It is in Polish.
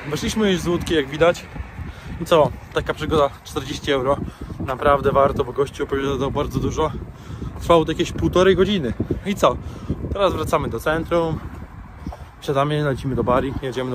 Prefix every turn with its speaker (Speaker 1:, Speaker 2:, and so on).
Speaker 1: Weszliśmy już z łódki, jak widać. I co? Taka przygoda 40 euro. Naprawdę warto, bo gościu opowiadał bardzo dużo. Trwało to jakieś 1,5 godziny. I co? Teraz wracamy do centrum. Wsiadamy, lecimy do Bari, jedziemy